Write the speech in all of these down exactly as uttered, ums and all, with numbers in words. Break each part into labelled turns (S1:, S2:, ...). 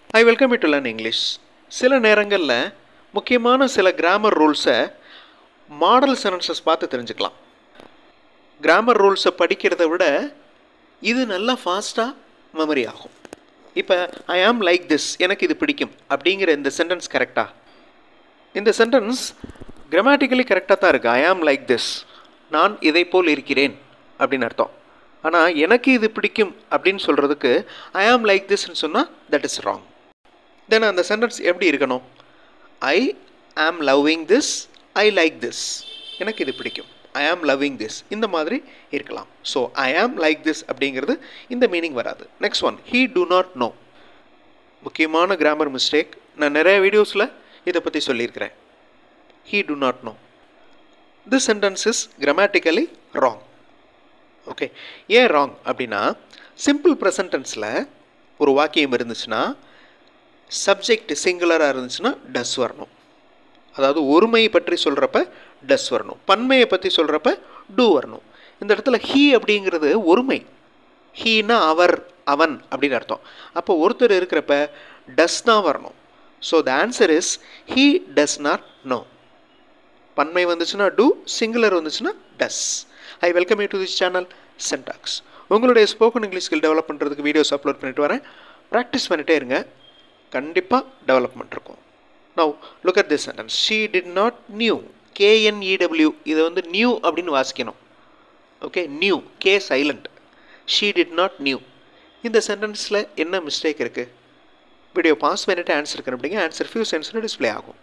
S1: I welcome you to learn English. சில நேரங்களில் முக்கியமான சில கிராமர் ரூல்ஸை மாடல் சென்டென்சஸ் பார்த்து தெரிஞ்சுக்கலாம். கிராமர் ரூல்ஸை படிக்கிறத விட இது நல்லா ஃபாஸ்ட்டாக மெமரி ஆகும். இப்போ ஐ ஆம் லைக் திஸ், எனக்கு இது பிடிக்கும் அப்படிங்கிற இந்த சென்டென்ஸ் கரெக்டாக? இந்த சென்டென்ஸ் கிராமட்டிக்கலி கரெக்டாக தான் இருக்குது. ஐ ஆம் லைக் திஸ், நான் இதை போல் இருக்கிறேன் அப்படின்னு அர்த்தம். ஆனால் எனக்கு இது பிடிக்கும் அப்படின்னு சொல்கிறதுக்கு ஐ ஆம் லைக் திஸ்ன்னு சொன்னால் தட் இஸ் ராங். தென் அந்த சென்டென்ஸ் எப்படி இருக்கணும்? I am loving this, I like this, எனக்கு இது பிடிக்கும், ஐ ஆம் லவ்விங் திஸ், இந்த மாதிரி இருக்கலாம். ஸோ ஐ ஆம் லைக் திஸ் அப்படிங்கிறது இந்த மீனிங் வராது. Next one, he do not know. முக்கியமான கிராமர் மிஸ்டேக். நான் நிறைய வீடியோஸில் இதை பற்றி சொல்லியிருக்கிறேன். He do not know, this sentence is grammatically wrong. Okay, ஏன் ராங் அப்படின்னா, சிம்பிள் ப்ரெசன்ட் டென்ஸில் ஒரு வாக்கியம் இருந்துச்சுன்னா சப்ஜெக்ட் சிங்குலராக இருந்துச்சுன்னா டஸ் வரணும். அதாவது ஒருமையை பற்றி சொல்கிறப்ப டஸ் வரணும், பன்மையை பற்றி சொல்கிறப்ப டூ வரணும். இந்த இடத்துல ஹீ அப்படிங்கிறது ஒருமை. ஹீனா அவர், அவன் அப்படின்னு அர்த்தம். அப்போ ஒருத்தர் இருக்கிறப்ப டஸ் தான் வரணும். So the answer is he does not know. பன்மை வந்துச்சுன்னா டூ, சிங்குலர் வந்துச்சுன்னா does. I welcome you to this channel Sentax. உங்களுடைய ஸ்போக்கன் இங்கிலீஷ் ஸ்கில் டெவலப் பண்ணுறதுக்கு வீடியோஸ் அப்லோட் பண்ணிட்டு வரேன். ப்ராக்டிஸ் பண்ணிட்டே இருங்க, கண்டிப்பாக டெவலப்மெண்ட் இருக்கும். Now look at this sentence. She did not knew, K N E W, இதை வந்து நியூ அப்படின்னு வாசிக்கணும். Okay, knew, K silent. She did not knew. இந்த சென்டென்ஸில் என்ன மிஸ்டேக் இருக்குது? வீடியோ பாஸ் பண்ணிட்டு ஆன்சர் கண்டுபிடிங்க. ஆன்சர் ஃபியூ சென்டென்ஸில் டிஸ்பிளே ஆகும்.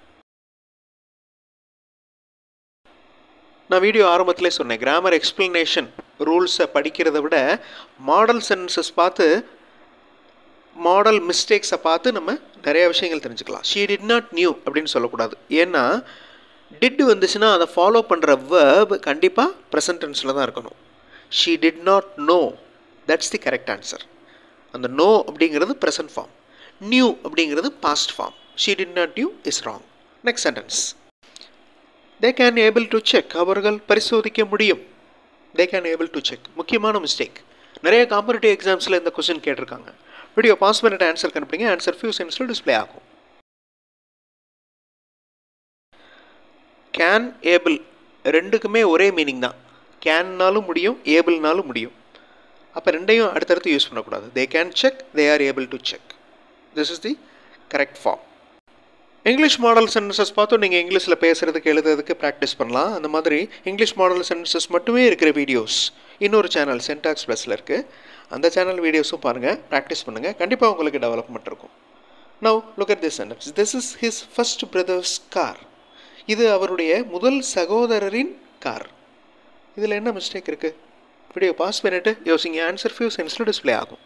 S1: நான் வீடியோ ஆரம்பத்திலே சொன்னேன், கிராமர் எக்ஸ்பிளனேஷன் ரூல்ஸை படிக்கிறத விட மாடல் சென்டென்சஸ் பார்த்து, மாடல் மிஸ்டேக்ஸை பார்த்து நம்ம நிறைய விஷயங்கள் தெரிஞ்சுக்கலாம். ஷீ டிட் நாட் நியூ அப்படின்னு சொல்லக்கூடாது. ஏன்னா டிட் வந்துச்சுன்னா அதை ஃபாலோ பண்ணுற வேர்ப் கண்டிப்பாக ப்ரெசன்ட் டென்ஸில் தான் இருக்கணும். She did not know, that's the correct answer. அந்த நோ அப்படிங்கிறது ப்ரெசன்ட் ஃபார்ம், நியூ அப்படிங்கிறது past form. She did not knew is wrong. Next sentence, they can able to check, அவர்கள் பரிசோதிக்க முடியும். they can able to check, முக்கியமான mistake. நிறைய competitive எக்ஸாம்ஸில் இந்த கொஸ்டின் கேட்டிருக்காங்க. வீடியோ பாஸ் பண்ணிட்டு ஆன்சர் கண்டுபிடிங்க. ஆன்சர் ஃபியூ சென்டென்ஸில் டிஸ்பிளே ஆகும். கேன், ஏபிள் ரெண்டுக்குமே ஒரே மீனிங் தான். கேன்னாலும் முடியும், ஏபிள்னாலும் முடியும். அப்போ ரெண்டையும் அடுத்தடுத்து யூஸ் பண்ணக்கூடாது. they can check, they are able to check. this is the correct form. English model sentences பார்த்து நீங்கள் இங்கிலீஷில் பேசுகிறதுக்கு எழுதுறதுக்கு ப்ராக்டிஸ் பண்ணலாம். அந்த மாதிரி இங்கிலீஷ் மாடல் சென்டென்சஸ் மட்டுமே இருக்கிற வீடியோஸ் இன்னொரு சேனல் சென்டாக்ஸ் ப்ளஸில் இருக்குது. அந்த சேனல் வீடியோஸும் பாருங்கள், ப்ராக்டிஸ் பண்ணுங்கள், கண்டிப்பாக உங்களுக்கு டெவலப்மெண்ட் இருக்கும். Now look at this sentence. This is his first brothers car. இது அவருடைய முதல் சகோதரரின் கார். இதில் என்ன மிஸ்டேக் இருக்குது? வீடியோ பாஸ் பண்ணிவிட்டு யோசிங்க. ஆன்சர் ஃபியூ சென்டென்ஸில் டிஸ்பிளே ஆகும்.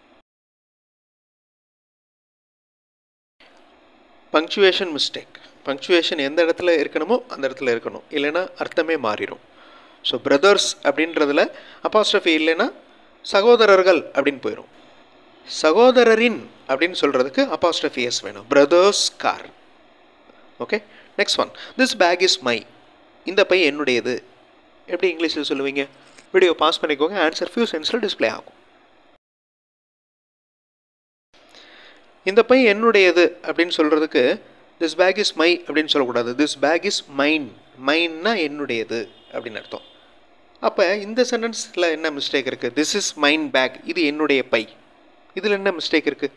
S1: Punctuation mistake. பங்க்சுவேஷன் எந்த இடத்துல இருக்கணுமோ அந்த இடத்துல இருக்கணும், இல்லைன்னா அர்த்தமே மாறிடும். ஸோ பிரதர்ஸ் அப்படின்றதுல அப்பாஸ்ட்ரஃபி இல்லைன்னா சகோதரர்கள் அப்படின்னு போயிடும். சகோதரரின் அப்படின்னு சொல்கிறதுக்கு அப்பாஸ்ட்ரஃபி எஸ் வேணும். Brothers car. Okay, next one, this bag is my. இந்த பை என்னுடையது. எப்படி இங்கிலீஷில் சொல்லுவீங்க? வீடியோ பாஸ் பண்ணிக்கோங்க. ஆன்சர் ஃபியூ சென்டென்ஸில் டிஸ்பிளே ஆகும். இந்த பை என்னுடையது அப்படின்னு சொல்கிறதுக்கு திஸ் பேக் இஸ் மை அப்படின்னு சொல்லக்கூடாது. This bag is mine. மைன்னா என்னுடையது அப்படின்னு அர்த்தம். அப்போ இந்த சென்டென்ஸில் என்ன மிஸ்டேக் இருக்குது? திஸ் இஸ் மைன் பேக், இது என்னுடைய பை. இதில் என்ன மிஸ்டேக் இருக்குது?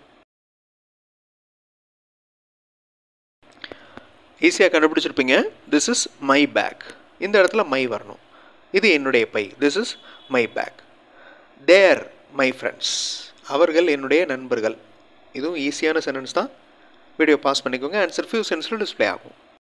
S1: ஈஸியாக கண்டுபிடிச்சிருப்பீங்க. திஸ் இஸ் மை பேக், இந்த இடத்துல மை வரணும். இது என்னுடைய பை, this is my bag. There my friends, அவர்கள் என்னுடைய நண்பர்கள். இதுவும் ஈஸியான சென்டென்ஸ் தான். வீடியோ பாஸ் பண்ணிக்கோங்க. ஆன்சர் ஃபியூ சென்டென்ஸில் டிஸ்பிளே ஆகும்.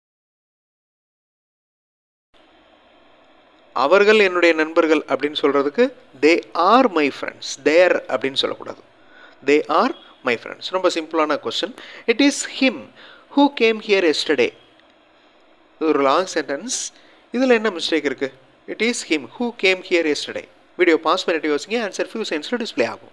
S1: அவர்கள் என்னுடைய நண்பர்கள் அப்படின்னு சொல்கிறதுக்கு they are my friends. There அப்படின்னு சொல்லக்கூடாது. They are my friends. ரொம்ப சிம்பிளான question. It is him who came here yesterday. இது ஒரு லாங் சென்டென்ஸ். இதில் என்ன மிஸ்டேக் இருக்குது? It is him who came here yesterday. Video pause பண்ணிட்டு யோசிங்க. ஆன்சர் ஃபியூ சென்டென்ஸில் டிஸ்பிளே ஆகும்.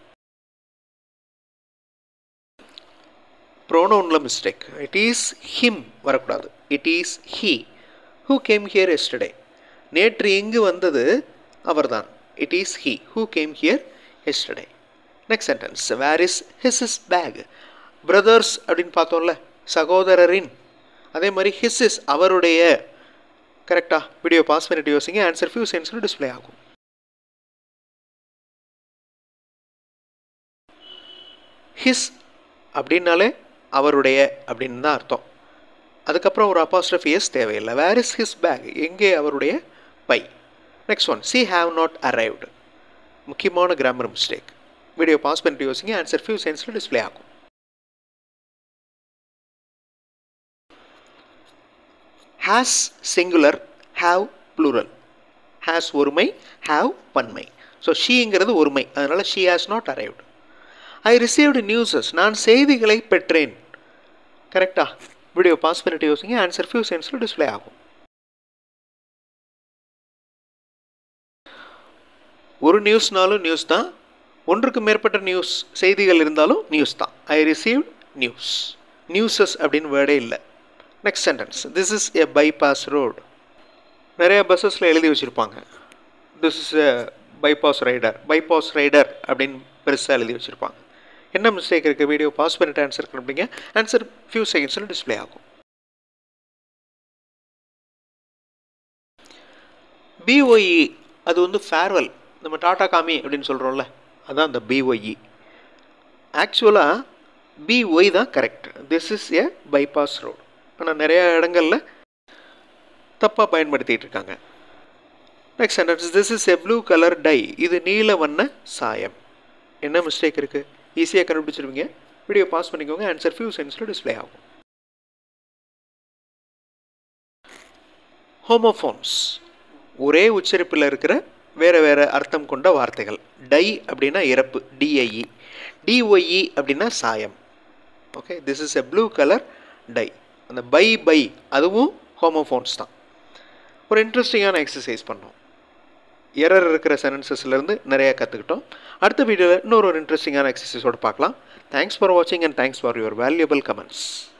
S1: ப்ரோனவுனில் மிஸ்டேக். இட் இஸ் ஹிம் வரக்கூடாது. It is he who came here yesterday. நேற்று இங்கு வந்தது அவர்தான். It is he who came here yesterday. Next sentence, where is his is bag. Brothers அப்படின்னு பார்த்தோம்ல, சகோதரரின். அதே மாதிரி ஹிஸ் இஸ் அவருடைய. கரெக்டாக வீடியோ பாஸ் பண்ணிட்டு யோசிங்க. ஆன்சர் ஃபியூ செகண்ட்ஸில் டிஸ்பிளே ஆகும். ஹிஸ் அப்படின்னாலே அவருடைய அப்படின்னு தான் அர்த்தம். அதுக்கப்புறம் ஒரு அப்பாஸ்ட்ரஃபி எஸ் தேவையில்லை. வேர் இஸ் ஹிஸ் பேக், எங்கே அவருடைய பை. Next one, she have not arrived. முக்கியமான கிராமர் மிஸ்டேக். வீடியோ பாஸ் பண்ணிட்டு யோசிங்க. ஆன்சர் ஃபியூ செகண்ட்ஸில் டிஸ்பிளே ஆகும். Has singular, have plural. Has ஒருமை, ஹாவ் பன்மை. ஸோ ஷீங்கிறது ஒருமை, அதனால் she has not arrived. I received newses, நான் செய்திகளை பெற்றேன். கரெக்டா வீடியோ பாஸ் பண்ணிட்டு யோசிங்க. ஆன்சர் ஃபியூ செகண்ட்ஸில் டிஸ்பிளே ஆகும். ஒரு நியூஸ்னாலும் நியூஸ் தான், ஒன்றுக்கு மேற்பட்ட நியூஸ் செய்திகள் இருந்தாலும் நியூஸ் தான். ஐ ரிசீவ்ட் நியூஸ். நியூஸஸ் அப்படின்னு வேர்டே இல்லை. Next sentence, this is a bypass road. நிறைய பஸ்ஸஸில் எழுதி வச்சுருப்பாங்க, this is a bypass rider. Bypass rider அப்படின்னு பெருசாக எழுதி வச்சுருப்பாங்க. என்ன மிஸ்டேக் இருக்குது? வீடியோ பாஸ் பண்ணிட்டு ஆன்சர் பண்ணுறீங்க. ஆன்சர் ஃபியூ செகண்ட்ஸில் டிஸ்பிளே ஆகும். பிஒஇ அது வந்து ஃபேர்வெல், நம்ம டாடா காமி அப்படின்னு சொல்கிறோம்ல, அதுதான் அந்த பிஒஇ. ஆக்சுவலாக பிஒய் தான் correct. This is a bypass road. ஆனால் நிறைய இடங்களில் தப்பாக பயன்படுத்திகிட்டு இருக்காங்க. Next sentence, this is a blue colour die. இது நீல வண்ண சாயம். என்ன மிஸ்டேக் இருக்குது? ஈஸியாக கண்டுபிடிச்சிருவீங்க. வீடியோ பாஸ் பண்ணிக்கோங்க. ஆன்சர் ஃபியூ செகண்ட்ஸில் டிஸ்பிளே ஆகும். ஹோமோஃபோன்ஸ், ஒரே உச்சரிப்பில் இருக்கிற வேறு வேறு அர்த்தம் கொண்ட வார்த்தைகள். டை அப்படின்னா இறப்பு, டிஐஇ. டிஒஇ அப்படின்னா சாயம். Okay, this is a blue colour dye. அந்த பை பை அதுவும் ஹோமோஃபோன்ஸ் தான். ஒரு இன்ட்ரெஸ்டிங்கான எக்ஸசைஸ் பண்ணோம். எரர் இருக்கிற சென்டென்சஸ்லேருந்து நிறையா கற்றுக்கிட்டோம். அடுத்த வீடியோவில் இன்னொரு ஒரு இன்ட்ரெஸ்டிங்கான எக்ஸசைஸோடு பார்க்கலாம். தேங்க்ஸ் ஃபார் வாட்சிங் and thanks for your valuable comments.